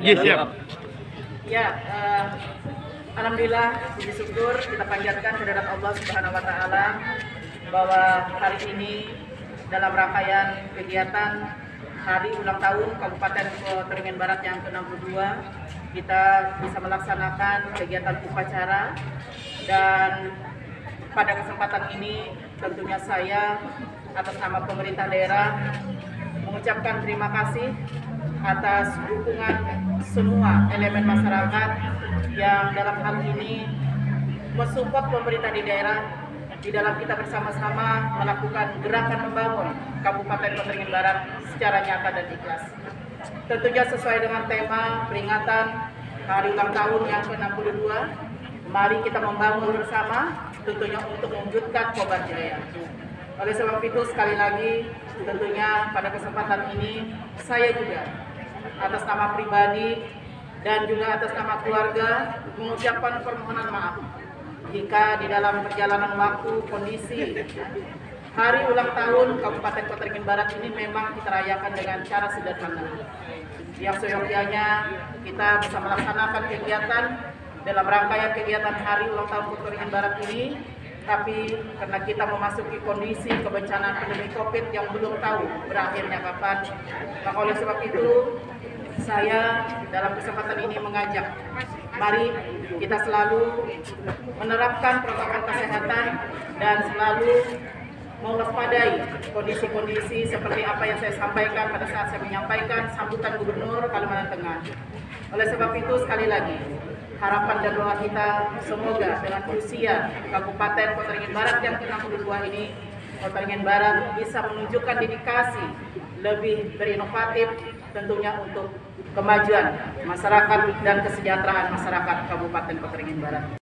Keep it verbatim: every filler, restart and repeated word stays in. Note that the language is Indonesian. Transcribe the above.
Iya, siap. Ya, uh, alhamdulillah, puji syukur kita panjatkan kehadirat Allah Subhanahu wa taala bahwa hari ini dalam rangkaian kegiatan hari ulang tahun Kabupaten Keringin Barat yang ke enam puluh dua kita bisa melaksanakan kegiatan upacara, dan pada kesempatan ini tentunya saya atas nama pemerintah daerah mengucapkan terima kasih atas dukungan semua elemen masyarakat yang dalam hal ini mensupport pemerintah di daerah di dalam kita bersama-sama melakukan gerakan membangun Kabupaten Keringin Barat secara nyata dan ikhlas. Tentunya sesuai dengan tema peringatan hari ulang tahun yang ke enam puluh dua, mari kita membangun bersama, tentunya untuk mewujudkan Kobar Jaya. Oleh sebab itu, sekali lagi tentunya pada kesempatan ini saya juga atas nama pribadi dan juga atas nama keluarga mengucapkan permohonan maaf jika di dalam perjalanan waktu kondisi hari ulang tahun Kabupaten Keringin Barat ini memang kita rayakan dengan cara sederhana. Yang seyogyanya kita bisa melaksanakan kegiatan dalam rangkaian kegiatan hari ulang tahun Keringin Barat ini, tapi karena kita memasuki kondisi kebencanaan pandemi Covid yang belum tahu berakhirnya kapan, maka oleh sebab itu saya dalam kesempatan ini mengajak, mari kita selalu menerapkan protokol kesehatan dan selalu mewaspadai kondisi-kondisi seperti apa yang saya sampaikan pada saat saya menyampaikan sambutan Gubernur Kalimantan Tengah. Oleh sebab itu, sekali lagi harapan dan doa kita semoga dengan usia Kabupaten Keringin Barat yang ke enam puluh dua ini, Keringin Barat bisa menunjukkan dedikasi lebih berinovatif tentunya untuk kemajuan masyarakat dan kesejahteraan masyarakat Kabupaten Keringin Barat.